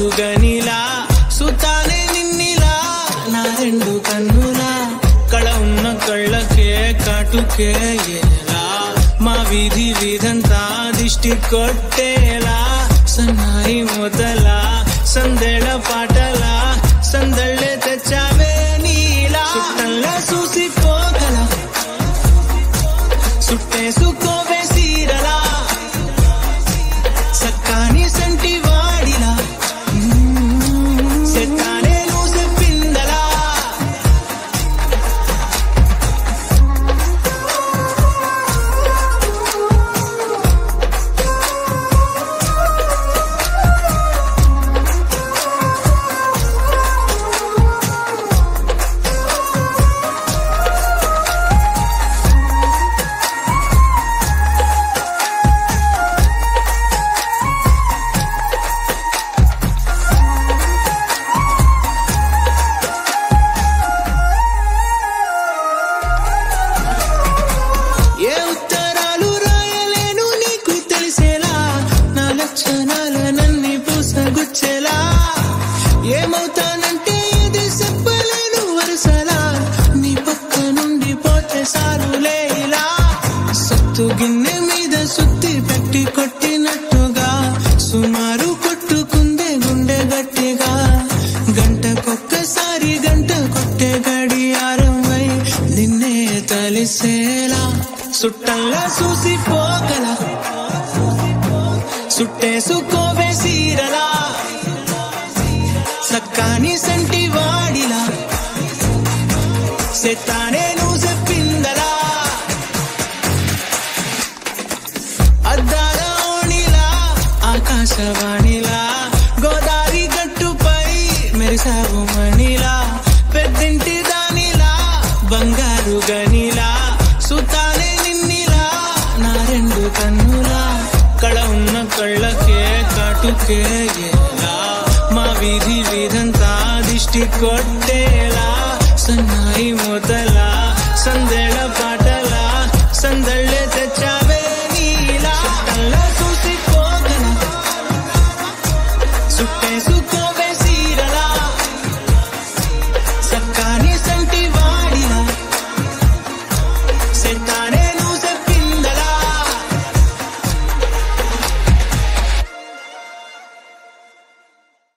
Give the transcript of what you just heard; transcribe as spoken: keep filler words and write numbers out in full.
గనిలా సుతానే నిన్నిలా నా రెండు కన్నులా కళ ఉన్న కళ్ళకే కాటుకే ఎలా మా వీధి వీధంతా దిష్టి కొట్టేలా సన్నాయి మొదలా సందెళ పాటలా సందళ్ళే తెచ్చావే నీలా చుట్టంలా చూసిపోగల సుట్టేసుకోవే సీరలా సక్కాని సంటి వాడిలా సెట్టానే లూసె పిందలా ఏమవుతానంటే ఇది చెప్పలేను వరుసలా నీ పక్క నుండి పోతే సారులే ఇలా సత్తు గిన్నె మీద సుత్తి పెట్టి కొట్టినట్టుగా సుమారు కొట్టుకుందే గుండె గట్టిగా గంటకొక్కసారి గంట కొట్టే గడియారమై నిన్నే తలిసేలా సుట్టంలా చూసిపోగల సుట్టేసుకోవే సీరలా సక్కాని సంటి వాడిలా సెత్తానే లూసె పిందలా అద్దాల ఓణిలా ఆకాశవాణిలా గోదావరి గట్టుపై మెరిసావు మణిలా పెద్దింటి దానిలా బంగారు గనిలా సుతానే నిన్నిలా నా రెండు కన్నులా కళ ఉన్న కళ్ళకే కాటుకే ఎలా మా వీధి వీధంతా దిష్టి కొట్టేలా సన్నాయి మొదలా సందెళ